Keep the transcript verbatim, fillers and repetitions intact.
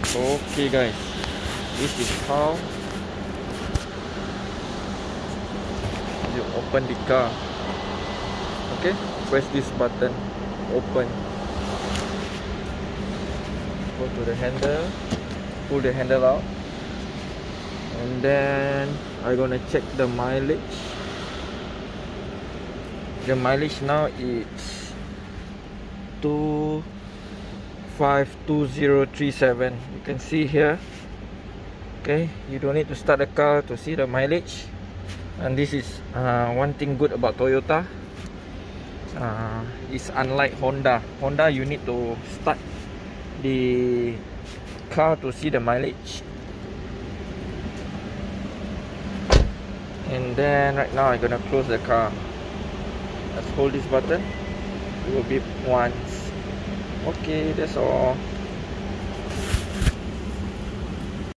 Okay guys, this is how you open the car. Okay, press this button, open. Go to the handle, pull the handle out, and then I'm gonna check the mileage. The mileage now is two five two zero three seven. You can see here. Okay, you don't need to start the car to see the mileage. And this is uh, one thing good about Toyota. Uh, it's unlike Honda. Honda, you need to start the car to see the mileage. And then right now I'm gonna close the car. Let's hold this button. It will beep once. Okay, that's all.